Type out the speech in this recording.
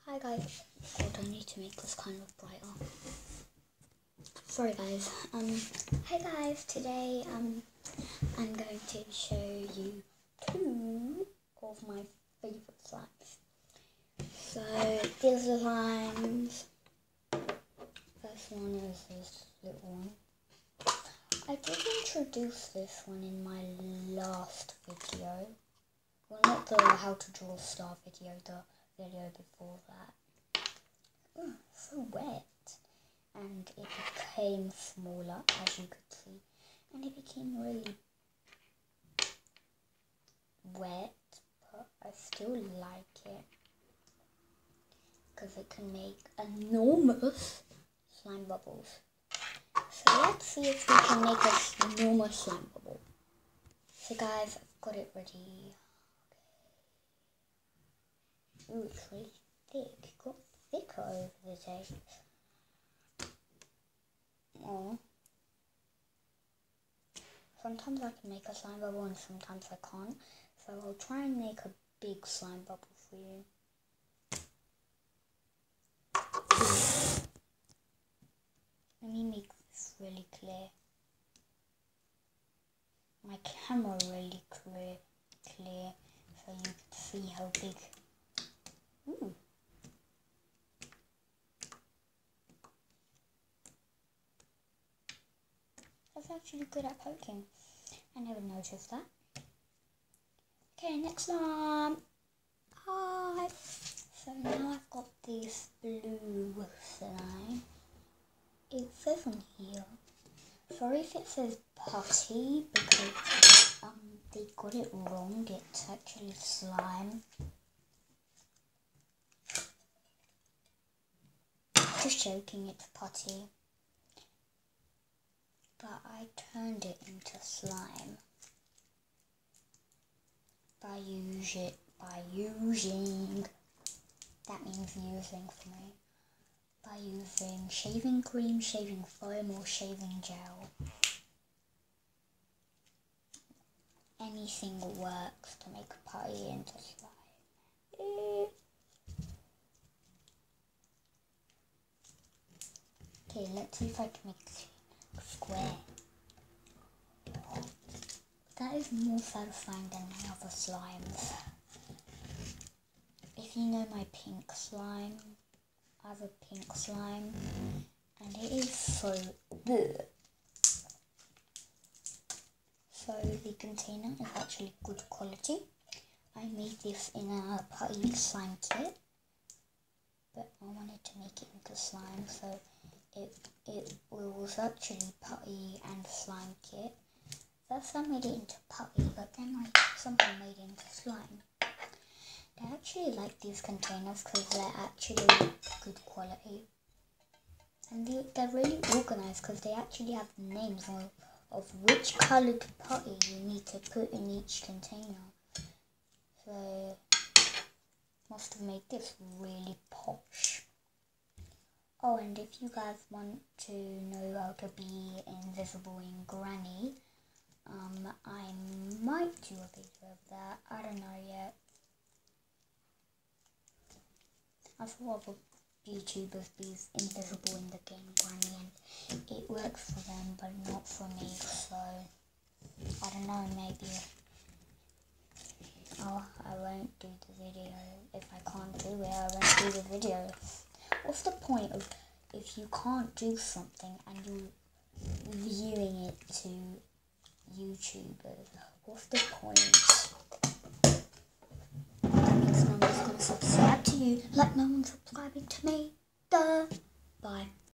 Hi guys. God, I need to make this kind of brighter. Sorry guys. Hi guys. Today I'm going to show you two of my favorite slimes. So these are slimes. First one is this little one. I did introduce this one in my last video. Well, not the how to draw a star video, the video before that. Oh, so wet. And it became smaller, as you could see. And it became really wet, but I still like it. Because it can make enormous slime bubbles. So let's see if we can make a enormous slime bubble. So guys, I've got it ready. Ooh, it's really thick. It got thicker over the days. Oh. Sometimes I can make a slime bubble and sometimes I can't. So I'll try and make a big slime bubble for you. Let me make this really clear. My camera really clear so you can see how big. Ooh. That's actually good at poking. I never noticed that. Okay, next one. Hi. So now I've got this blue slime. It says on here. Sorry if it says putty because they got it wrong. It's actually slime. Just joking, it's putty. But I turned it into slime by using, that means using for me, by using shaving cream, shaving foam or shaving gel. Anything works to make a putty into slime. Okay, let's see if I can make a square. That is more satisfying than my other slimes. If you know my pink slime, I have a pink slime and it is so good. So the container is actually good quality. I made this in a putty slime kit, but I wanted to make it into slime, so it was actually putty and slime kit. First I made it into putty, but then I somehow made it into slime. I actually like these containers because they're actually good quality. And they're really organized because they actually have the names of which coloured putty you need to put in each container. So, must have made this really posh. Oh, and if you guys want to know how to be invisible in Granny, I might do a video of that. I don't know yet. I saw other YouTubers be invisible in the game Granny and it works for them but not for me, so I don't know, maybe I won't do the video. If I can't do it, I won't do the video. What's the point of if you can't do something and you're viewing it to YouTubers? What's the point? That means no one's gonna subscribe to you like no one's subscribing to me. Duh. Bye.